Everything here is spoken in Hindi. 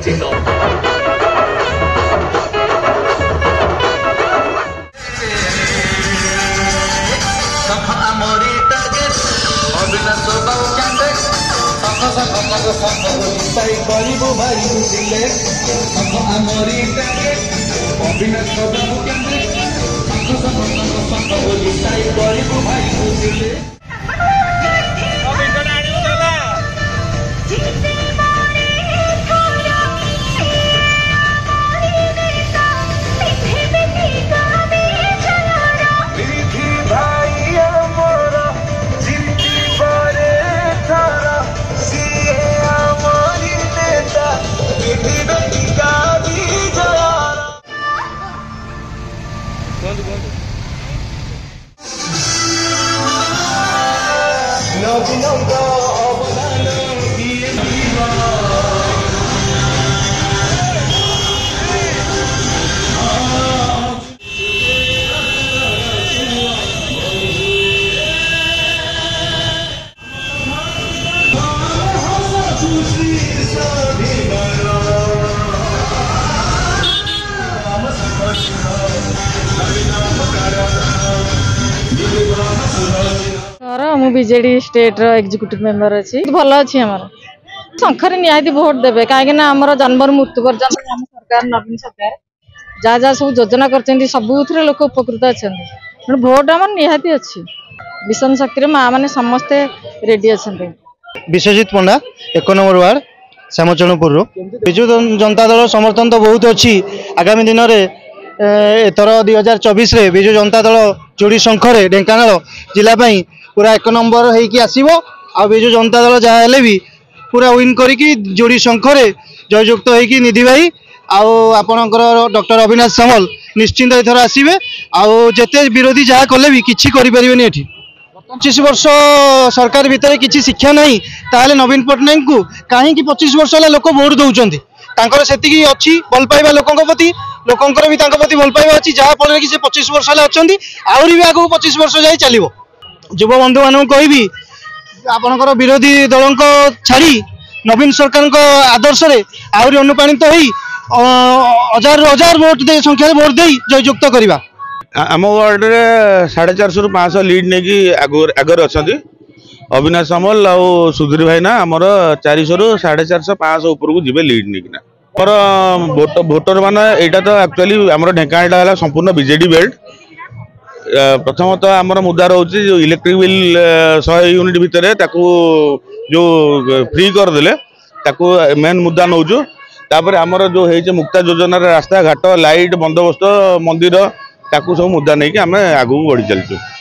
बीजेडी स्टेट एग्जीक्यूटिव मेंबर अच्छी भल अच्छी आम संख्यार निहाती भोट देवे कहीं आम जन्म मृत्यु पर्यंत आम सरकार नवीन सरकार जहाँ जहाँ सब योजना कर सबुथ लोक उपकृत अच्छा भोट आम निहाती अच्छी मिशन शक्ति माँ मैंने समस्ते रेडी अच्छा। विश्वजित पंडा 1 नंबर वार्ड श्यामचरणपुर विजु जनता दल समर्थन तो बहुत अच्छी आगामी दिन में एथर 2024 विजु जनता दल जोड़ी शंखर ढेंकानाल जिलापाई पूरा 1 नंबर होगी आसो आ विजु जनता दल जहाँ हेले भी पूरा विन करी जोड़ी शंखर जययुक्त होगी निधि भाई आपणकर डॉक्टर अविनाश सामल निश्चिंत एथर आसवे आते विरोधी जहाँ कले भी किसी करें 25 वर्ष सरकार भितर किसी शिक्षा नहीं ताहले नवीन पट्टनायक को कहीं 25 वर्ष है लोक भोट दौरान से अच्छी भल पाइबा लोकों प्रति लोकंर भी प्रति भल पाइबा अच्छी जहाँफल कि 25 वर्ष है अच्छा आहरी भी आगे 25 वर्ष जाए चलो युव बंधु मान कहि आपणकर विरोधी दल छाड़ी नवीन सरकार आदर्श आहरी अनुप्राणित हो हजार हजार भोट संख्या भोट दे जययुक्त करवा आम वार्ड रे 450 रु 500 लीड नहीं आगर अच्छा अविनाश सामल आउ सुधीर भाई ना आमर 400 रु 450 500 ऊपर को जीवे लीड नहीं भोटर मान यहाँ तो एक्चुअली आम ढेंकाना संपूर्ण बीजेडी बेल्ट प्रथमतः आमर मुद्दा रोचे जो इलेक्ट्रिक बिल 100 यूनिट भितर जो फ्री करदे मेन मुद्दा नौचु तापर आमर जो है मुक्ता योजना रास्ता घाट लाइट बंदोबस्त मंदिर ताकू सब मुद्दा नहीं कि आम आगू बढ़ी चलचु।